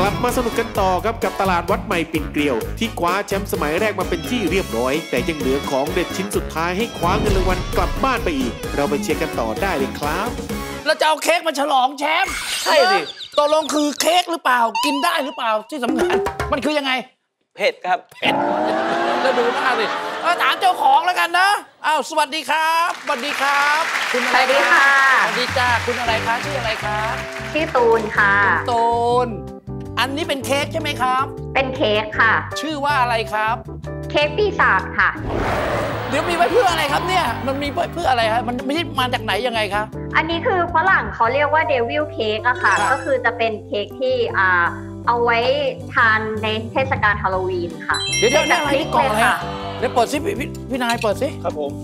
ลับมาสนุกกันต่อครับกับตลาดวัดใหม่ปิ่นเกลียวที่คว้าแชมป์สมัยแรกมาเป็นที่เรียบร้อยแต่ยังเหลือของเด็ดชิ้นสุดท้ายให้คว้าเงินรางวัลกลับบ้านไปอีกเราไปเชียร์กันต่อได้เลยครับเราจะเอาเค้กมาฉลองแชมป์ใช่สิตกลงคือเค้กหรือเปล่ากินได้หรือเปล่าที่สำคัญมันคือยังไงเผ็ดครับเผ็ดแล้วดูหน้าสิถามเจ้าของแล้วกันนะอ้าวสวัสดีครับสวัสดีครับคุณอะไรคะสวัสดีจ้าคุณอะไรคะชื่ออะไรคะชื่อตูนค่ะตูนอันนี้เป็นเค้กใช่ไหมครับเป็นเค้กค่ะชื่อว่าอะไรครับเค้กปีศาจค่ะเดี๋ยวมีไว้เพื่ออะไรครับเนี่ยมันมีเพื่ออะไรครับมันไม่ใช่มาจากไหนยังไงครับอันนี้คือฝรั่งเขาเรียกว่าเดวิลเค้กอะค่ะก็คือจะเป็นเค้กที่เอาไว้ทานในเทศกาลฮาโลวีนค่ะเดี๋ยวนี่อะไรนี่กล่องอะไรอ่ะเดี๋ยวเปิดสิพี่นายเปิดสิครับผม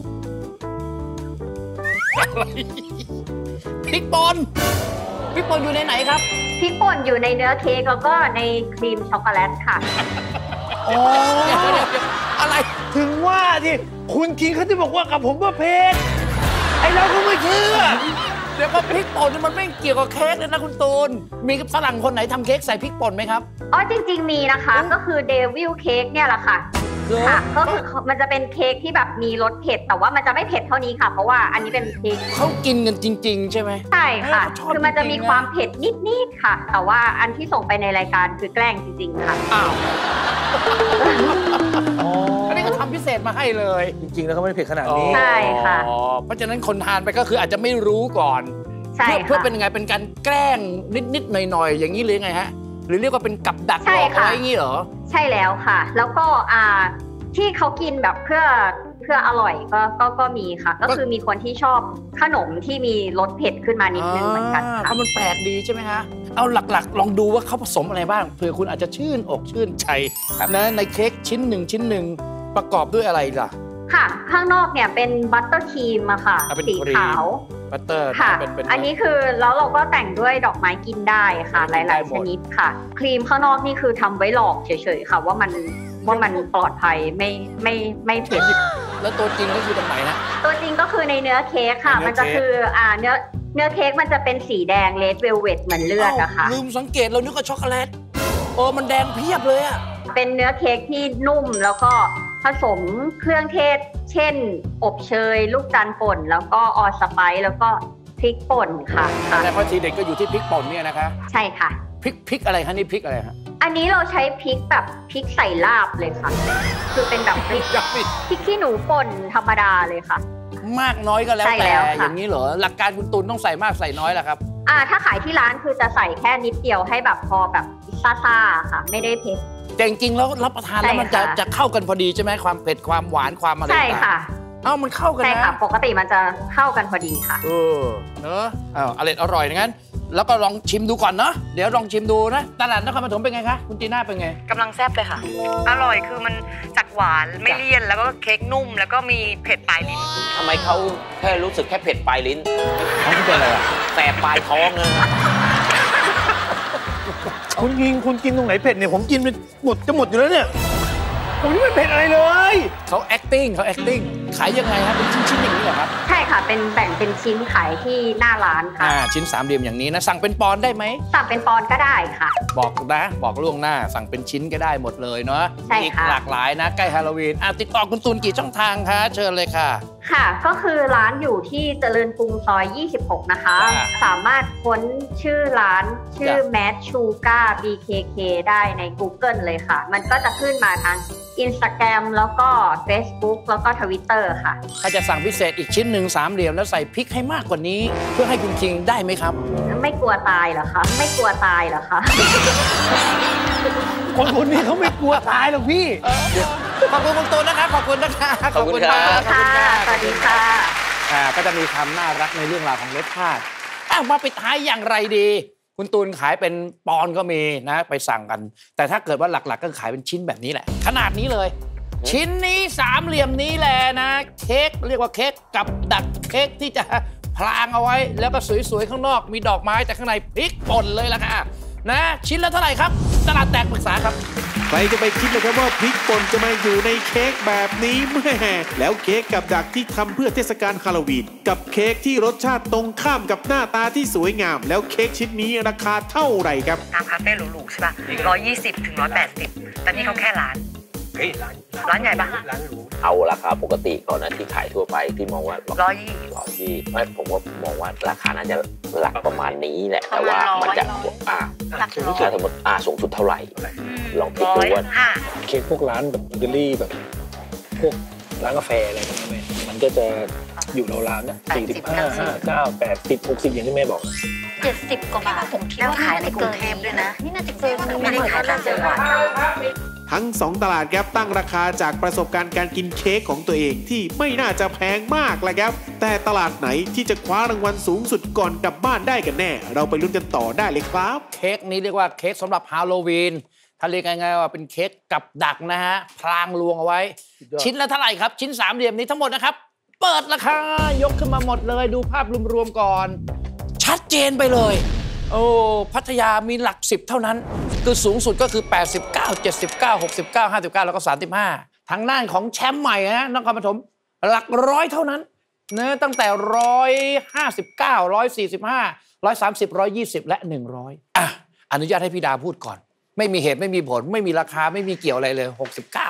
พริกป่นอยู่ในไหนครับพริกป่นอยู่ในเนื้อเค้กแล้วก็ในครีมช็อกโกแลตค่ะโอ้อะไรถึงว่าที่คุณกินเขาจะบอกว่ากับผมว่าเผ็ดไอเราก็ไม่เชื่อเดี๋ยวก็พริกป่นมันไม่เกี่ยวกับเค้กเลยนะคุณตูนมีฝรั่งคนไหนทำเค้กใส่พริกป่นไหมครับอ๋อจริงๆมีนะคะก็คือเดวิลเค้กเนี่ยแหละค่ะค่ะก็คือมันจะเป็นเค้กที่แบบมีรสเผ็ดแต่ว่ามันจะไม่เผ็ดเท่านี้ค่ะเพราะว่าอันนี้เป็นเค้กเขากินกันจริงๆใช่ไหมใช่ค่ะคือมันจะมีความเผ็ดนิดๆค่ะแต่ว่าอันที่ส่งไปในรายการคือแกล้งจริงๆค่ะอ้าวอันนี้ก็ทำพิเศษมาให้เลยจริงๆแล้วเขาไม่เผ็ดขนาดนี้ใช่ค่ะเพราะฉะนั้นคนทานไปก็คืออาจจะไม่รู้ก่อนเพื่อเป็นไงเป็นการแกล้งนิดๆหน่อยๆอย่างนี้หรือไงฮะหรือเรียกว่าเป็นกับดักหลอกอะไรอย่างนี้เหรอใช่แล้วค่ะแล้วก็ที่เขากินแบบเพื่ออร่อยก็มีค่ะก็คือมีคนที่ชอบขนมที่มีรสเผ็ดขึ้นมานิดนึงเหมือนกันค่ะมันแปลกดีใช่ไหมฮะเอาหลักๆลองดูว่าเขาผสมอะไรบ้างเผื่อคุณอาจจะชื่นอกชื่นใจนะในเค้กชิ้นหนึ่งประกอบด้วยอะไรล่ะค่ะข้างนอกเนี่ยเป็นบัตเตอร์ครีมอะค่ะสีขาวบัตเตอร์ค่ะอันนี้คือแล้วเราก็แต่งด้วยดอกไม้กินได้ค่ะหลายๆชนิดค่ะครีมข้างนอกนี่คือทำไว้หลอกเฉยๆค่ะว่ามันปลอดภัยไม่เผ็ดแล้วตัวจริงก็คือตรงไหนนะตัวจริงก็คือในเนื้อเค้กค่ะมันจะคือเนื้อเค้กมันจะเป็นสีแดงเลดเวลเวทเหมือนเลือดอะค่ะลืมสังเกตเรานึกว่าช็อกโกแลตโอ้มันแดงเพียบเลยอะเป็นเนื้อเค้กที่นุ่มแล้วก็ผสมเครื่องเทศเช่นอบเชยลูกจันทร์ป่นแล้วก็ออสไปซ์แล้วก็พริกป่นค่ะแต่พอทีเด็ดก็อยู่ที่พริกป่นเนี่ยนะคะใช่ค่ะพริกอะไรคะนี่พริกอะไรคะอันนี้เราใช้พริกแบบพริกใส่ลาบเลยค่ะคือเป็นแบบพริกขี้หนูป่นธรรมดาเลยค่ะมากน้อยก็แล้วแต่อย่างนี้เหรอหลักการคุณตูนต้องใส่มากใส่น้อยล่ะครับถ้าขายที่ร้านคือจะใส่แค่นิดเดียวให้แบบพอแบบซ่าๆค่ะไม่ได้เผ็ดแต่จริงๆแล้วรับประทานแล้วมันจะเข้ากันพอดีใช่ไหมความเผ็ดความหวานความอะไรใช่ค่ะมันเข้ากันนะใช่ค่ะปกติมันจะเข้ากันพอดีค่ะเนอะอร่อยงั้นแล้วก็ลองชิมดูก่อนเนาะเดี๋ยวลองชิมดูนะตลาดนครปฐมเป็นไงคะคุณจีน่าเป็นไงกำลังแซ่บเลยค่ะอร่อยคือมันจากหวานไม่เลี่ยนแล้วก็เค้กนุ่มแล้วก็มีเผ็ดปลายลิ้นทำไมเขาแค่รู้สึกแค่เผ็ดปลายลิ้นเขาเป็นอะไรอะแสบปลายท้องเลยคุณกินตรงไหนเผ็ดเนี่ยผมกินไปจะหมดอยู่แล้วเนี่ยผมไม่เผ็ดอะไรเลยเขา acting ขายยังไงฮะเป็นชิ้นๆอย่างนี้เหรอครับใช่ค่ะเป็นแบ่งเป็นชิ้นขายที่หน้าร้านค่ะชิ้น3เหลี่ยมอย่างนี้นะสั่งเป็นปอนด์ได้ไหมสั่งเป็นปอนด์ก็ได้ค่ะบอกล่วงหน้าสั่งเป็นชิ้นก็ได้หมดเลยเนาะใช่ค่ะหลากหลายนะใกล้ฮาโลวีนติดต่อคุณตูนกี่ช่องทางคะเชิญเลยค่ะค่ะก็คือร้านอยู่ที่เจริญกรุงซอย26นะคะสามารถค้นชื่อร้านชื่อ Mad Sugar BKK ได้ใน Google เลยค่ะมันก็จะขึ้นมาทาง Instagram แล้วก็ Facebook แล้วก็ Twitter ค่ะถ้าจะสั่งพิเศษอีกชิ้นหนึ่ง3เหลี่ยมแล้วใส่พริกให้มากกว่านี้เพื่อให้คุณคิงได้ไหมครับไม่กลัวตายเหรอคะไม่กลัวตายเหรอคะคนนี้เขาไม่กลัวตายหรอกพี่ขอบคุณคุณตูนนะคะขอบคุณนะคะขอบคุณค่ะสวัสดีค่ะก็จะมีความน่ารักในเรื่องราวของรสชาติมาปิดท้ายอย่างไรดีคุณตูนขายเป็นปอนก็มีนะไปสั่งกันแต่ถ้าเกิดว่าหลักๆก็ขายเป็นชิ้นแบบนี้แหละขนาดนี้เลยชิ้นนี้3เหลี่ยมนี้แหละนะเค้กเรียกว่าเค้กกับดักเค้กที่จะพลางเอาไว้แล้วก็สวยๆข้างนอกมีดอกไม้แต่ข้างในพริกป่นเลยล่ะค่ะนะชิ้นละเท่าไหร่ครับตลาดแตกปรึกษาครับใครจะไปคิดเลยครับว่าพริกป่นจะมาอยู่ในเค้กแบบนี้แม่แล้วเค้กกับดักที่ทำเพื่อเทศกาลฮาโลวีนกับเค้กที่รสชาติตรงข้ามกับหน้าตาที่สวยงามแล้วเค้กชิ้นนี้ราคาเท่าไหร่ครับตามคาเฟ่หรูๆใช่ป่ะ120 ถึง 180แต่นี่เขาแค่ร้านร้านใหญ่ปะเอาราคาปกติก่อนนะที่ขายทั่วไปที่มองว่า 120 ไม่ผมว่ามองว่าราคาน่าจะหลักประมาณนี้แหละแต่ว่ามันจะสูงสุดสมมติสูงสุดเท่าไหร่ลองคิดดูว่าเค้กพวกร้านแบบเบเกอรี่แบบพวกร้านกาแฟอะไรพวกนี้มันก็จะอยู่ราวๆเนี่ย45 59 80 60อย่างที่แม่บอก 70 กว่าบาทผมคิดว่าขายในกรุงเทพด้วยนะนี่น่าจะเกินไม่ได้ขายตามจังหวัดทั้ง2ตลาดครับตั้งราคาจากประสบการณ์การกินเค้กของตัวเองที่ไม่น่าจะแพงมากแหละครับแต่ตลาดไหนที่จะคว้ารางวัลสูงสุดก่อนกลับบ้านได้กันแน่เราไปลุ้นกันต่อได้เลยครับเค้กนี้เรียกว่าเค้กสำหรับฮาโลวีนถ้าเรียกง่ายๆว่าเป็นเค้กกับดักนะฮะพรางลวงเอาไว้ชิ้นละเท่าไหร่ครับชิ้น3เหลี่ยมนี้ทั้งหมดนะครับเปิดราคายกขึ้นมาหมดเลยดูภาพรวมๆก่อนชัดเจนไปเลยโอ้พัทยามีหลัก10เท่านั้นคือสูงสุดก็คือ89 79 69 59แล้วก็35ทางด้านของแชมป์ใหม่นะนครปฐมหลักร้อยเท่านั้นเนื้อตั้งแต่159 145 130 120และ100อนุญาตให้พี่ดาพูดก่อนไม่มีเหตุไม่มีผลไม่มีราคาไม่มีเกี่ยวอะไรเลย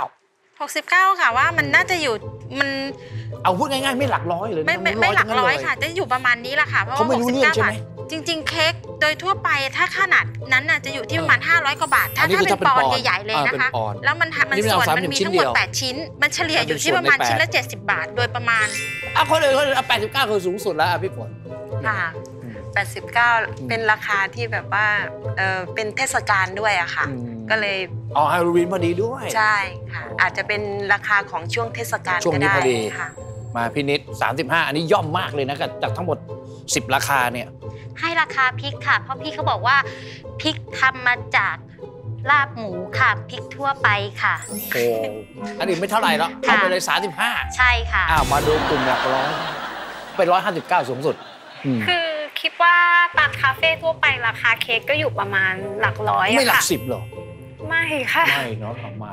69ค่ะว่ามันน่าจะอยู่มันเอาพูดง่ายๆไม่หลักร้อยเลยไม่หลักร้อยค่ะจะอยู่ประมาณนี้แหละค่ะเพราะว่า69 บาทจริงๆเค้กโดยทั่วไปถ้าขนาดนั้นน่ะจะอยู่ที่ประมาณ500 กว่าบาทถ้าเป็นปอนด์ใหญ่ๆเลยนะคะแล้วมันส่วนมันมีทั้งหมด8ชิ้นมันเฉลี่ยอยู่ที่ประมาณชิ้นละ70 บาทโดยประมาณคนอื่น89คือสูงสุดแล้วพี่ฝนค่ะ89เป็นราคาที่แบบว่าเป็นเทศกาลด้วยอะค่ะก็เลยฮาโลวีนพอดีด้วยใช่ค่ะอาจจะเป็นราคาของช่วงเทศกาลก็ได้ค่ะมาพี่นิด35อันนี้ย่อมมากเลยนะจากทั้งหมด10ราคาเนี่ยให้ราคาพริกค่ะเพราะพี่เขาบอกว่าพริกทำมาจากลาบหมูค่ะพริกทั่วไปค่ะโอ้อันนี้ไม่เท่าไหร่แล้วเอาไปเลย35 ใช่ค่ะมาดูกลุ่มหลักร้อยเป็น159สูงสุดคือคิดว่าตามคาเฟ่ทั่วไปราคาเค้กก็อยู่ประมาณหลักร้อยไม่หลัก10หรอไม่ค่ะไม่เนาะไม่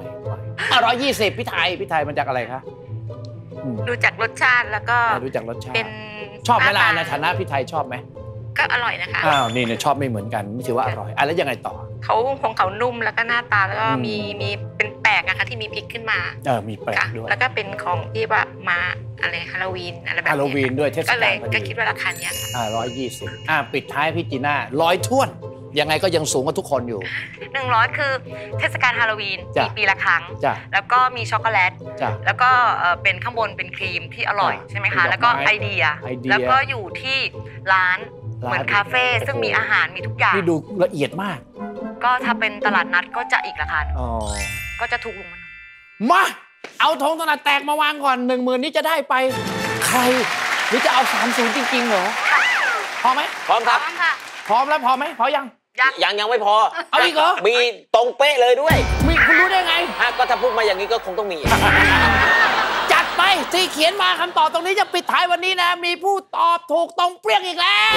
120พี่ไทยมันจากอะไรคะดูจากรสชาติแล้วก็ดูจากรสชาติเป็นชอบไหมล่ะในฐานะพี่ไทยชอบไหมก็อร่อยนะคะนี่เนี่ยชอบไม่เหมือนกันไม่ถือว่าอร่อยแล้วยังไงต่อเขานุ่มแล้วก็หน้าตาแล้วก็มีเป็นแปลกนะคะที่มีพริกขึ้นมามีแปลกด้วยแล้วก็เป็นของที่ว่ามาอะไรฮาโลวีนอะไรแบบนี้ฮาโลวีนด้วยเทศกาลก็คิดว่าราคาเนี้ย 120ปิดท้ายพี่จีน่า100ถ้วนยังไงก็ยังสูงกว่าทุกคนอยู่ 100คือเทศกาลฮาโลวีนมีปีละครั้งแล้วก็มีช็อกโกแลตแล้วก็เป็นข้างบนเป็นครีมที่อร่อยใช่ไหมคะแล้วก็ไอเดียแล้วก็อยู่ที่ร้านเหมือนคาเฟ่ซึ่งมีอาหารมีทุกอย่างนี่ดูละเอียดมากก็ถ้าเป็นตลาดนัดก็จะอีกราคาก็จะถูกลงมาเอาธงตลาดแตกมาวางก่อน10,000นี้จะได้ไปใครหรือจะเอา30จริงๆเหรอพอไหมพร้อมครับพร้อมแล้วพอไหมพอยังไม่พอเอาอีกเหรอมีตรงเป๊ะเลยด้วยมีคุณรู้ได้ไงก็ถ้าพูดมาอย่างนี้ก็คงต้องมีจัดไปที่เขียนมาคำตอบตรงนี้จะปิดท้ายวันนี้นะมีผู้ตอบถูกตรงเปรี้ยงอีกแล้ว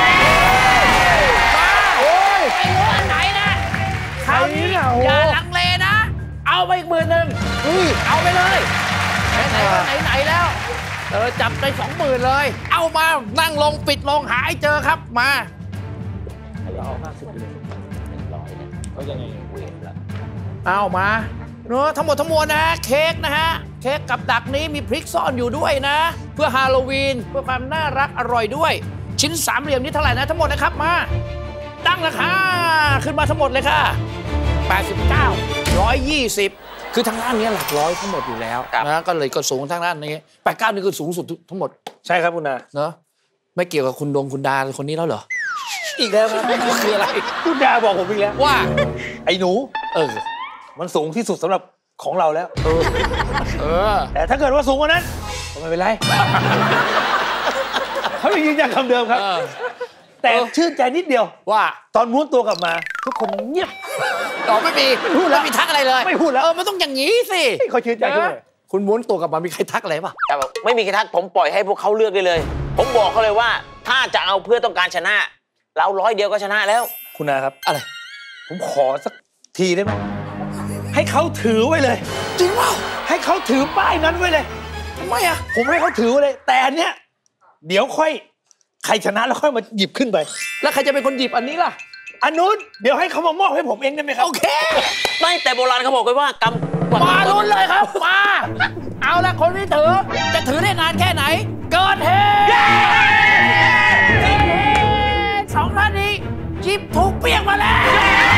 ไม่รู้อันไหนนะคราวนี้อย่าลังเลนะเอาไปอีก10,000เอาไปเลยไหนแล้วจับได้20,000เลยเอามานั่งลงปิดลงหาให้เจอครับมาเอา50เลย100เนี่ยเขายังไงเวทละเอามาเนอะทั้งหมดทั้งมวลนะเค้กนะฮะเค้กกับดักนี้มีพริกซ่อนอยู่ด้วยนะเพื่อฮาโลวีนเพื่อความน่ารักอร่อยด้วยชิ้น3เหลี่ยมนี้เท่าไหร่นะทั้งหมดนะครับมาตั้งราคาขึ้นมาทั้งหมดเลยค่ะ89 120คือทางด้านนี้หลักร้อยทั้งหมดอยู่แล้วนะก็เลยก็สูงทางด้านนี้89นี่คือสูงสุดทั้งหมดใช่ครับคุณนาเนอะไม่เกี่ยวกับคุณดาคนนี้แล้วเหรออีกแล้วครับคืออะไรคุณดาบอกผมอีกแล้วว่าไอ้หนูมันสูงที่สุดสำหรับของเราแล้วแต่ถ้าเกิดว่าสูงกว่านั้นก็ไม่เป็นไรเขาไม่ยืนยันคำเดิมครับแต่ชื่นใจนิดเดียวว่าตอนม้วนตัวกลับมาทุกคนเงียบไม่มีพูดแล้วไม่มีทักอะไรเลยไม่พูดแล้วมันต้องอย่างนี้สิเขาชื่นใจด้วยคุณม้วนตัวกลับมามีใครทักอะไรป่ะไม่มีใครทักผมปล่อยให้พวกเขาเลือกได้เลยผมบอกเขาเลยว่าถ้าจะเอาเพื่อต้องการชนะเรา100 เดียวก็ชนะแล้วคุณนาครับอะไรผมขอสักทีได้ไหมให้เขาถือไว้เลยจริงเปล่าให้เขาถือป้ายนั้นไว้เลยทำไมอ่ะผมให้เขาถือไว้เลยแต่อันเนี้ยเดี๋ยวค่อยใครชนะแล้วค่อยมาหยิบขึ้นไปแล้วใครจะเป็นคนหยิบอันนี้ล่ะอันนู้นเดี๋ยวให้เขามามอบให้ผมเองได้ไหมครับโอเคไม่แต่โบราณเขาบอกกันว่ากำมาลุ้นเลยครับมาเอาละคนที่ถือจะถือได้นานแค่ไหนเกิดเหตุ2 ท่านนี้หยิบถูกเปียกมาแล้ว